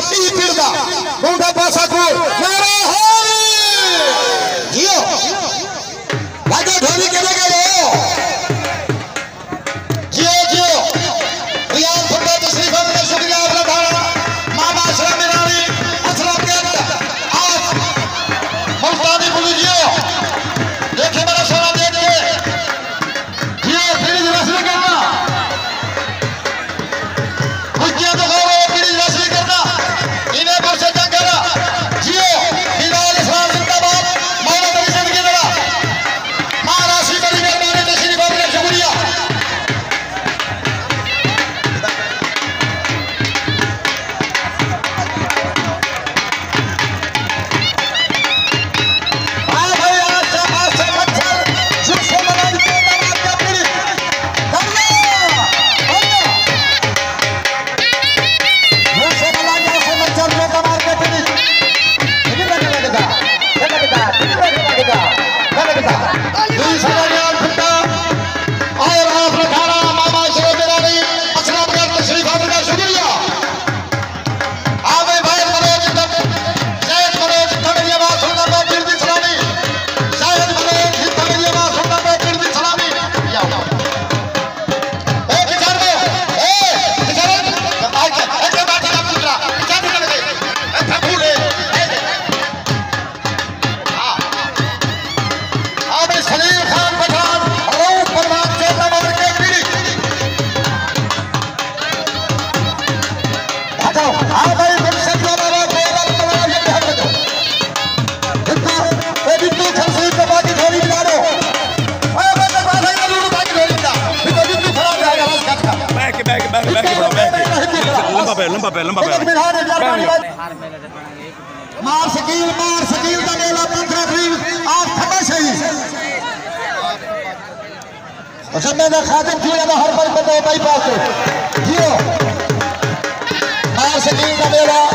ई पिरदा बूढ़ा पासा को नारा जियो राजा धोनी के लगे लो जियो जियो रियाज फुटबॉल तशरीफ का शुक्रिया अदा करना मामा अशरफ मीरानी अशरफ के आज मुल्तानी बुलू जियो देखे मेरा सोना दे दे जियो सीरीज रस्मी करना कुछ तो करो सीरीज रस्मी करना इन्हें वर्षे तक करा जियो बिलाल इस्लाम जिंदाबाद मौला तेरी जिंदगी दरा महाराष्ट्र करी मेहरबानी तशरीफ आपका शुक्रिया लंबा मार शकील का मेला 15 अप्रैल आज खबर सही अच्छा मैं खादिम थी हर पल पर भाई पास जियो मार शकील का मेला